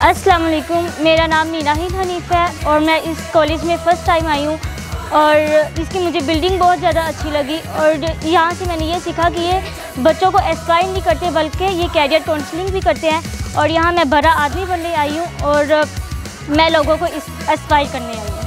अस्सलाम वालेकुम, मेरा नाम नीनाहिद हनीफ़ है और मैं इस कॉलेज में फ़र्स्ट टाइम आई हूँ और इसकी मुझे बिल्डिंग बहुत ज़्यादा अच्छी लगी और यहाँ से मैंने ये सीखा कि ये बच्चों को एस्पायर नहीं करते बल्कि ये कैरियर काउंसलिंग भी करते हैं और यहाँ मैं बड़ा आदमी बनने आई हूँ और मैं लोगों को एस्पायर करने आई हूँ।